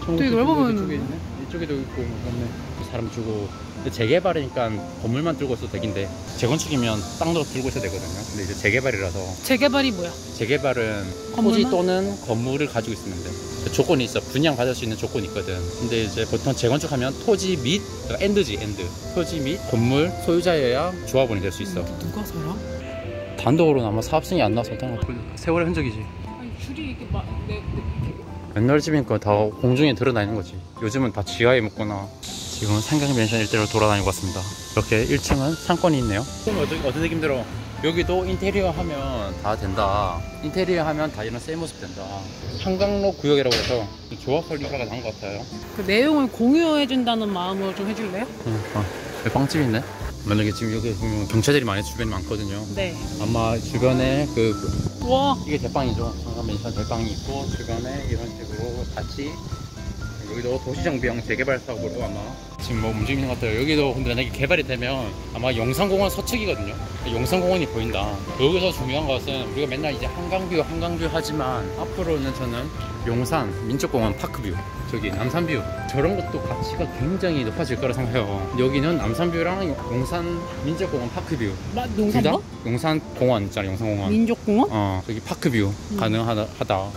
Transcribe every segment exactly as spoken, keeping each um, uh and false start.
되게 넓어 보이는데? 이쪽에 있네? 이쪽에도 있고 맞네. 사람 주고 재개발이니까 건물만 들고 있어도 되긴데 재건축이면 땅도 들고 있어야 되거든요. 근데 이제 재개발이라서. 재개발이 뭐야? 재개발은 건물만? 토지 또는 건물을 가지고 있으면 돼. 조건이 있어. 분양 받을 수 있는 조건이 있거든. 근데 이제 보통 재건축하면 토지 및 그러니까 엔드지 엔드 토지 및 건물 소유자여야 조합원이 될 수 있어. 누가 살아? 단독으로는 아마 사업성이 안 나서 어떤 거 세월의 흔적이지. 아니 줄이 이렇게 막 내, 내... 옛날 집이니까 다 공중에 드러나 있는 거지. 요즘은 다 지하에 묻거나. 지금은 삼강맨션 일대로 돌아다니고 왔습니다. 이렇게 일 층은 상권이 있네요. 어떻게, 어떻게 힘들어? 여기도 인테리어 하면 다 된다. 인테리어 하면 다 이런 새 모습 된다. 한강로 구역이라고 해서 조합 설립가가 나온 것 같아요. 그 내용을 공유해준다는 마음으로 좀 해줄래요? 응, 어, 여기 빵집 있네. 만약에 지금 여기 보면 경찰들이 많이 주변에 많거든요. 네. 아마 주변에 그, 그 와 이게 대빵이죠. 한강맨션 대빵이 있고 주변에 이런 식으로 같이 여기도 도시정비형 재개발 사업으로 아마 지금 뭐 움직이는 것 같아요. 여기도 근데 만약에 개발이 되면 아마 용산공원 서측이거든요. 용산공원이 보인다. 여기서 중요한 것은 우리가 맨날 이제 한강뷰 한강뷰 하지만 앞으로는 저는 용산 민족공원 파크뷰 저기 남산뷰 저런 것도 가치가 굉장히 높아질 거라 생각해요. 여기는 남산뷰랑 용산 민족공원 파크뷰 마, 용산 뭐? 용산공원 있잖아. 용산공원 민족공원? 어 여기 파크뷰 음. 가능하다 하다.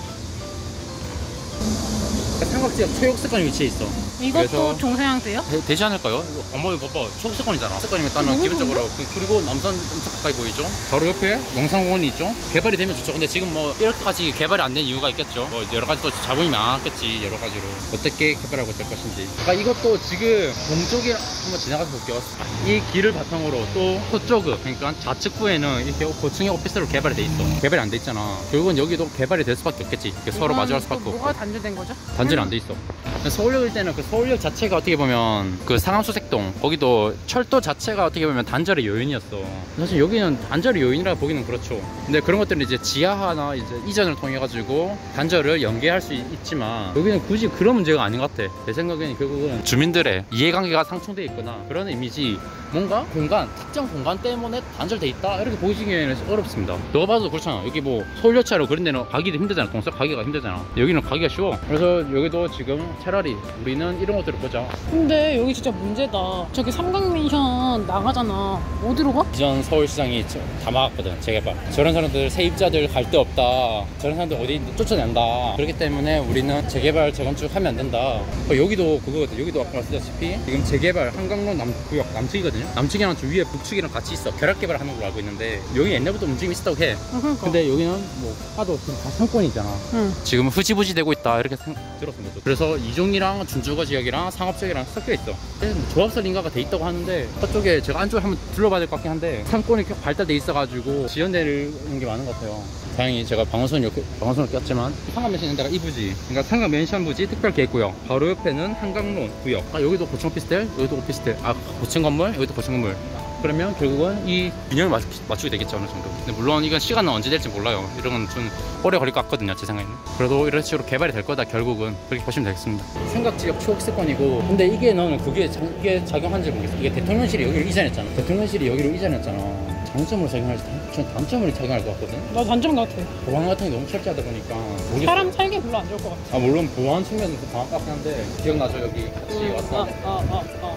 삼각지역 초역세권이 위치해 있어. 이것도 종사형태요? 되, 되지 않을까요? 어머 이거 봐봐. 초역세권이잖아. 세권이면 일단은 기본적으로 그, 그리고 남산 엄청 가까이 보이죠? 바로 옆에 용산공원이 있죠? 개발이 되면 좋죠. 근데 지금 뭐 이렇게까지 개발이 안 된 이유가 있겠죠. 뭐 여러 가지 또 자본이 많았겠지. 여러 가지로 어떻게 개발하고 될 것인지. 그러니까 이것도 지금 동쪽에 한번 지나가서 볼게요. 이 길을 바탕으로 또 서쪽은 그러니까 좌측부에는 이렇게 고층의 오피스로 개발이 돼 있어. 개발이 안 돼 있잖아. 결국은 여기도 개발이 될 수밖에 없겠지. 서로 마주할 수밖에 없고. 뭐가 단절된 거죠? 단절이 안 돼 있어. 서울역일 때는 그 서울역 자체가 어떻게 보면 그 상암수색동 거기도 철도 자체가 어떻게 보면 단절의 요인이었어. 사실 여기는 단절의 요인이라 보기는 그렇죠. 근데 그런 것들은 이제 지하화나 이제 이전을 통해 가지고 단절을 연계할 수 있지만 여기는 굳이 그런 문제가 아닌 것 같아. 내 생각에는 결국은 주민들의 이해관계가 상충돼 있거나 그런 이미지 뭔가 공간 특정 공간 때문에 단절돼 있다 이렇게 보시기에는 어렵습니다. 너가 봐도 그렇잖아. 여기 뭐 서울열차로 그런 데는 가기도 힘들잖아. 동서 가기가 힘들잖아. 여기는 가기가 쉬워. 그래서 여기도 지금 차라리 우리는 이런 것들을 보자. 근데 여기 진짜 문제다. 저기 삼강맨션 나가잖아. 어디로 가? 이전 서울시장이 다 막았거든. 재개발. 저런 사람들 세입자들 갈 데 없다. 저런 사람들 어디 쫓아낸다. 그렇기 때문에 우리는 재개발 재건축 하면 안 된다. 어, 여기도 그거거든. 여기도 아까 말씀드렸다시피 지금 재개발 한강로 남구역 남측이거든요. 남측이랑 저 위에 북측이랑 같이 있어. 결합 개발하는 걸로 알고 있는데 여기 옛날부터 움직임이 있었다고 해. 어, 그러니까. 근데 여기는 뭐 하도 지금 다 상권이잖아. 응. 지금 흐지부지 되고 있다 이렇게 생, 들었습니다. 그래서 이종이랑 준주거 지역이랑 상업지역이랑 섞여 있어. 뭐 조합설 인가가 돼 있다고 하는데 저쪽에 제가 안쪽에 한번 둘러봐야 될 것 같긴 한데 상권이 발달돼 있어가지고 지연되는 게 많은 것 같아요. 다행히 제가 방어선을 방어선을 꼈지만 상가맨션 있는 데가 이 부지. 그러니까 상가맨션 부지 특별계획구역. 바로 옆에는 한강로 구역. 아 여기도 고층 오피스텔, 여기도 오피스텔. 아 고층 건물, 여기도 고층 건물. 그러면 결국은 이 균형을 맞추, 맞추게 되겠죠 어느 정도. 근데 물론 이건 시간은 언제 될지 몰라요. 이런 건 좀 오래 걸릴 것 같거든요 제 생각에는. 그래도 이런 식으로 개발이 될 거다 결국은. 그렇게 보시면 되겠습니다. 생각지역 초역세권이고 근데 이게 너는 그게 자, 이게 작용한지 모르겠어. 이게 대통령실이 여기로 이전했잖아. 대통령실이 여기로 이전했잖아. 장점으로 작용할지 전 단점으로 작용할 것 같거든. 나 단점 같아. 보안 같은 게 너무 철저하다 보니까 모르겠어. 사람 살기 별로 안 좋을 것 같아. 아 물론 보안 측면에서 방학 같긴 한데 기억나죠 여기 같이 응. 왔어. 아, 아, 아, 아.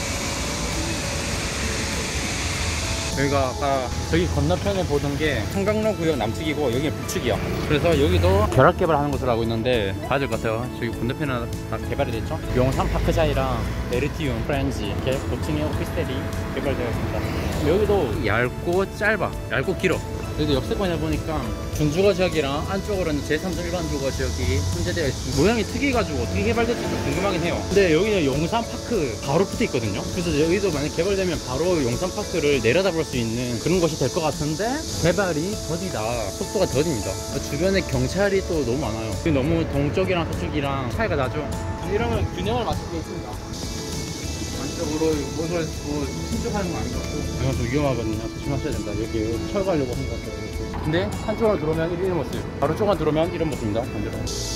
여기가 아까 저기 건너편에 보던 게 한강로 구역 남측이고 여기는 북측이야. 그래서 여기도 결합 개발하는 것으로 알고 있는데 봐야 될 것 같아요. 저기 건너편은 다 개발이 됐죠. 용산 파크자이랑 메리티움, 프렌즈 이렇게 고층의 오피스텔이 개발되어 있습니다. 여기도 얇고 짧아, 얇고 길어. 여기도 역세권이다 보니까 준주거 지역이랑 안쪽으로는 제삼 점 일반 주거 지역이 혼재되어 있습니다. 모양이 특이해가지고 어떻게 개발될지 좀 궁금하긴 해요. 근데 여기는 용산파크 바로 붙어 있거든요. 그래서 여기도 만약 개발되면 바로 용산파크를 내려다볼 수 있는 그런 것이 될 것 같은데 개발이 더디다. 속도가 더딥니다. 주변에 경찰이 또 너무 많아요. 너무 동쪽이랑 서쪽이랑 차이가 나죠. 이러면 균형을 맞추고 있습니다. 안쪽으로 뭐를 뭐 신축하는 거 아닌 것 같고 이건 좀 위험하거든요. 조심하셔야 된다. 여기 철거하려고 하는 것 같아요. 근데 한쪽으로 들어오면 이런 모습, 바로 쪽으로 들어오면 이런 모습입니다. 반대로.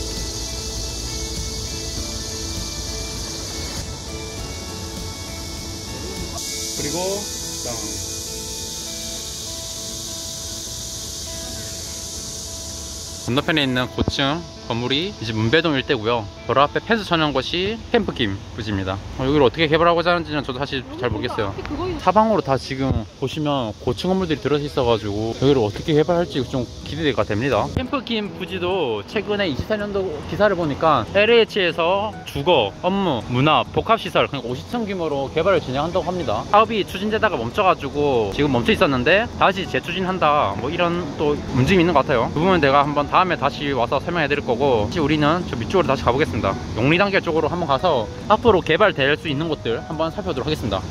그리고 땅. 건너편에 있는 고층 건물이 이제 문배동 일대고요. 바로 앞에 펜스 촬영 곳이 캠프김 부지입니다. 어, 여기를 어떻게 개발하고자 하는지는 저도 사실 잘 모르겠어요. 사방으로 다 지금 보시면 고층 건물들이 들어서 있어가지고 여기를 어떻게 개발할지 좀 기대가 됩니다. 캠프김 부지도 최근에 이십사 년도 기사를 보니까 엘에이치에서 주거, 업무, 문화, 복합시설 그러니까 오십 층 규모로 개발을 진행한다고 합니다. 사업이 추진되다가 멈춰가지고 지금 멈춰 있었는데 다시 재추진한다 뭐 이런 또 움직임이 있는 것 같아요. 그 부분은 내가 한번 다음에 다시 와서 설명해 드릴 거고, 다시 우리는 저 밑쪽으로 다시 가보겠습니다. 용리단계 쪽으로 한번 가서 앞으로 개발될 수 있는 곳들 한번 살펴보도록 하겠습니다.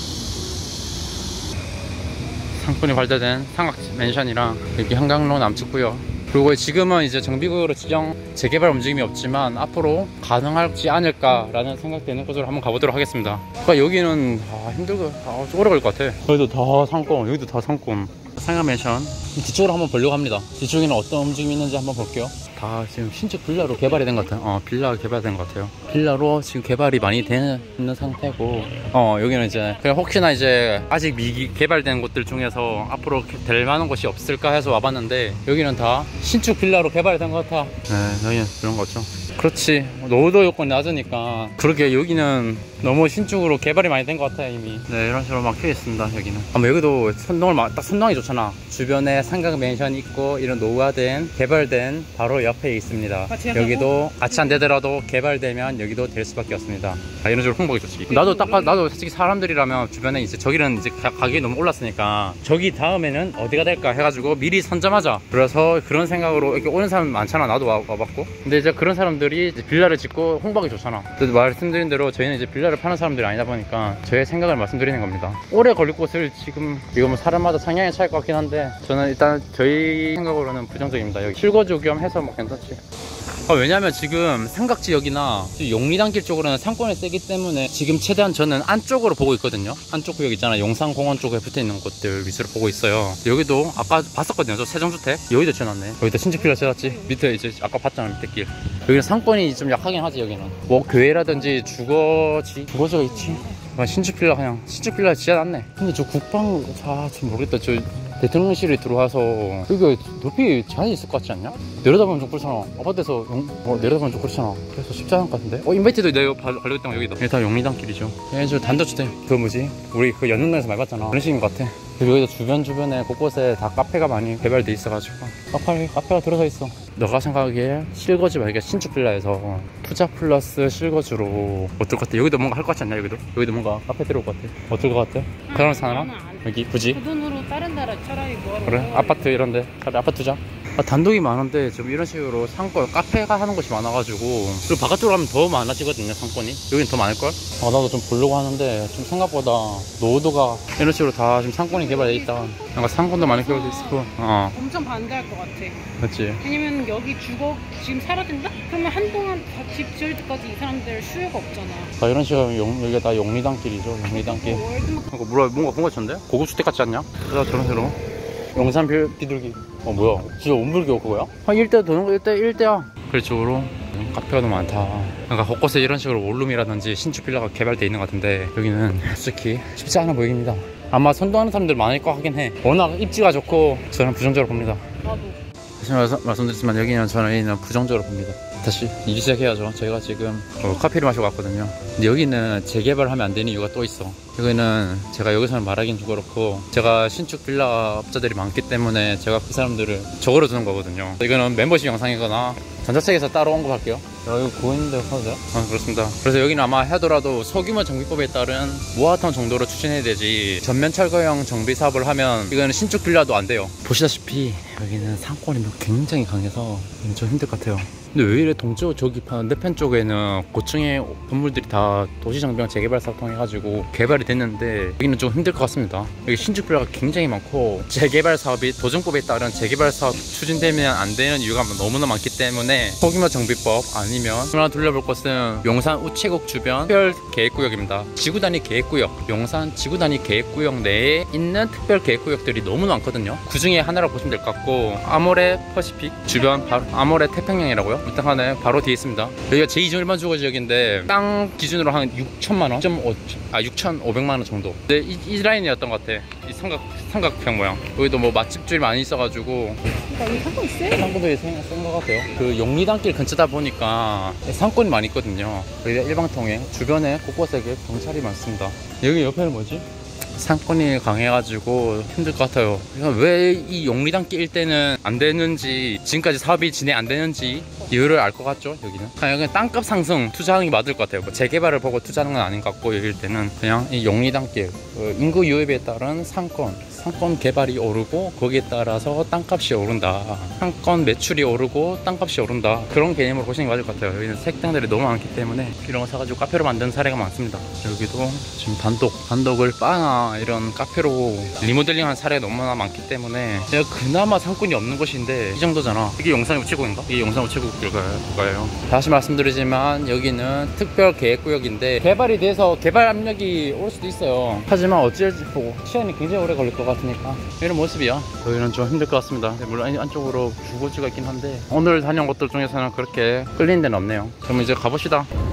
상권이 발달된 삼각 맨션이랑 여기 한강로 남측구역, 그리고 지금은 이제 정비구역으로 지정 재개발 움직임이 없지만 앞으로 가능할지 않을까라는 생각되는 곳으로 한번 가보도록 하겠습니다. 그러니까 여기는 아, 힘들고 아, 오래 걸릴 것 같아. 여기도 다 상권, 여기도 다 상권. 상가 맨션 뒤쪽으로 한번 보려고 합니다. 뒤쪽에는 어떤 움직임이 있는지 한번 볼게요. 다 지금 신축 빌라로 개발이 된 것 같아요. 어, 빌라가 개발된 것 같아요. 빌라로 지금 개발이 많이 되는 상태고, 어, 여기는 이제 그냥 혹시나 이제 아직 미개발된 곳들 중에서 앞으로 될 만한 곳이 없을까 해서 와봤는데 여기는 다 신축 빌라로 개발이 된 것 같아. 네, 여기는 그런 거죠. 그렇지. 노후도 요건이 낮으니까 그렇게 여기는 너무 신축으로 개발이 많이 된 것 같아요 이미. 네, 이런 식으로 막혀 있습니다. 여기는 아마 여기도 선동을 막 딱 선동이 좋잖아. 주변에 삼각 맨션 있고 이런 노후화된 개발된 바로 옆에 있습니다. 여기도 같이 안 되더라도 개발되면 여기도 될 수밖에 없습니다. 아, 이런 식으로 홍보가 좋지. 나도 딱 나도 솔직히 사람들이라면 주변에 이제 저기는 이제 가격이 너무 올랐으니까 저기 다음에는 어디가 될까 해가지고 미리 선점하자. 그래서 그런 생각으로 이렇게 오는 사람 많잖아. 나도 와, 와봤고. 근데 이제 그런 사람들이 이제 빌라를 짓고 홍보하기 좋잖아. 그래서 말씀드린 대로 저희는 이제 빌라를 파는 사람들이 아니다 보니까 저의 생각을 말씀드리는 겁니다. 오래 걸릴 곳을 지금 이거 뭐 사람마다 성향이 차일 것 같긴 한데 저는 일단 저희 생각으로는 부정적입니다. 여기 실거주 겸 해서 뭐 괜찮지. 아, 왜냐면 지금 삼각지역이나 용리단길 쪽으로는 상권이 세기 때문에 지금 최대한 저는 안쪽으로 보고 있거든요. 안쪽 구역 있잖아. 용산공원 쪽에 붙어있는 곳들 위주로 보고 있어요. 여기도 아까 봤었거든요. 저 세종주택 여기도 지어놨네. 여기도 신축빌라 지었지. 밑에 이제 아까 봤잖아. 밑에 길. 여기는 상권이 좀 약하긴 하지. 여기는 뭐 교회라든지 주거지 주거지가 있지. 아, 신축빌라 그냥 신축빌라 지어놨네. 근데 저 국방 아 좀 모르겠다. 저 대통령실에 들어와서 이거 높이 제한이 있을 것 같지 않냐? 내려다보면 좀 그렇잖아. 아파트에서 용, 어, 내려다보면 좀 그렇잖아. 그래서 쉽지 않을 것 같은데? 어, 인바이트도 내가 발렸던 거 여기다. 이게 다 용리단길이죠. 예, 저 단독주택. 그 뭐지? 우리 그 연능동에서 많이 봤잖아. 그런 식인 것 같아. 그리고 여기도 주변 주변에 곳곳에 다 카페가 많이 개발돼 있어가지고 카페, 카페가 들어서 있어. 너가 생각하기에 실거주 만약에 신축 빌라에서 투자 플러스 실거주로 어떨 것 같아? 여기도 뭔가 할 것 같지 않냐? 여기도? 여기도 뭔가 카페 들어올 것 같아. 어떨 것 같아? 그런 사나? 여기 굳이? 그 돈으로 다른 나라 차라리 뭐하러 그래? 가요? 아파트 이런데 차라리 아파트 투자? 아, 단독이 많은데 좀 이런 식으로 상권 카페가 하는 곳이 많아가지고 그리고 바깥쪽으로 가면 더 많아지거든요. 상권이 여기는 더 많을걸? 아, 나도 좀 보려고 하는데 좀 생각보다 노후도가 이런 식으로 다 지금 상권이 개발돼 있다. 뭔가 상권도 많이 개발돼 있고 어. 엄청 반대할 것 같아. 그렇지. 왜냐면 여기 주거 지금 사라진다? 그러면 한동안 다 집 지을 때까지 이 사람들 수요가 없잖아. 아, 이런 식으로 용, 여기가 다 용리단길이죠. 용리단길. 월드마켓 뭔가 뭐라 뭔가 그런 거 같은데? 고급 주택 같지 않냐? 그래서 저런 식으로 용산 비, 비둘기. 어 뭐야? 진짜 온불교 그거야? 한 일대 도는 거 일대 일대야. 그쪽으로 카페가 너무 많다. 그러니까 곳곳에 이런 식으로 원룸이라든지 신축 빌라가 개발돼 있는 것 같은데 여기는 솔직히 쉽지 않아 보입니다. 아마 선도하는 사람들 많을 거 하긴 해. 워낙 입지가 좋고 저는 부정적으로 봅니다. 나도. 다시 말씀, 말씀드리지만 여기는 저는 부정적으로 봅니다. 다시 일 시작해야죠. 저희가 지금 어, 커피를 마시고 왔거든요. 근데 여기는 재개발하면 안 되는 이유가 또 있어. 여기는 제가 여기서는 말하긴 좀 그렇고 제가 신축 빌라 업자들이 많기 때문에 제가 그 사람들을 적어로 주는 거거든요. 이거는 멤버십 영상이거나 전자책에서 따로 언급할게요. 여기 고인데 하도 돼요? 아, 그렇습니다. 그래서 여기는 아마 하더라도 소규모 정비법에 따른 모아타운 정도로 추진해야 되지 전면 철거형 정비 사업을 하면 이거는 신축 빌라도 안 돼요. 보시다시피 여기는 상권이 굉장히 강해서 좀 힘들 것 같아요. 근데 왜 이래 동쪽 저기 반대편 쪽에는 고층의 건물들이 다 도시정비형 재개발 사업 통해가지고 개발이 됐는데 여기는 좀 힘들 것 같습니다. 여기 신축 빌라가 굉장히 많고 재개발 사업이 도정법에 따른 재개발 사업 추진되면 안 되는 이유가 너무나 많기 때문에 소규모 정비법 아니면 하나 둘러볼 곳은 용산 우체국 주변 특별 계획구역입니다. 지구단위 계획구역, 용산 지구단위 계획구역 내에 있는 특별 계획구역들이 너무 많거든요. 그 중에 하나라고 보시면 될 것 같고 아모레 퍼시픽 주변 바로 아모레 태평양이라고요? 일단 하네 바로 뒤에 있습니다. 여기가 제이 일반 주거 지역인데 땅 기준으로 한 육천만 원, 아 육천오백만 원 정도. 근데 이, 이 라인이었던 것 같아. 이 삼각 삼각형 모양. 여기도 뭐 맛집들이 많이 있어가지고. 나 여기 상권 있어요? 상권도 센것 같아요. 그 용리단길 근처다 보니까 상권이 많이 있거든요. 여기가 일방통행, 주변에 곳곳에 경찰이 많습니다. 여기 옆에는 뭐지? 상권이 강해가지고 힘들 것 같아요. 왜 이 용리단길 일대는 안 되는지, 지금까지 사업이 진행 안 되는지 이유를 알 것 같죠. 여기는 그냥 여기 땅값 상승 투자하는 게 맞을 것 같아요. 뭐 재개발을 보고 투자하는 건 아닌 것 같고, 여기 일대는 그냥 이 용리단길 그 인구 유입에 따른 상권 상권 개발이 오르고 거기에 따라서 땅값이 오른다. 상권 매출이 오르고 땅값이 오른다. 그런 개념으로 보시는 게 맞을 것 같아요. 여기는 색당들이 너무 많기 때문에 이런 거 사가지고 카페로 만드는 사례가 많습니다. 여기도 지금 단독 단독을 바나 이런 카페로 리모델링한 사례가 너무나 많기 때문에 내가 그나마 상권이 없는 곳인데 이 정도잖아. 이게 용산 우체국인가? 이게 용산 우체국일까요? 다시 말씀드리지만 여기는 특별 계획구역인데 개발이 돼서 개발 압력이 올 수도 있어요. 하지만 어찌할지 보고 시간이 굉장히 오래 걸릴 것 같으니까 이런 모습이야. 여기는 좀 힘들 것 같습니다. 물론 안쪽으로 주거지가 있긴 한데 오늘 다녀온 곳들 중에서는 그렇게 끌리는 데는 없네요. 그럼 이제 가봅시다.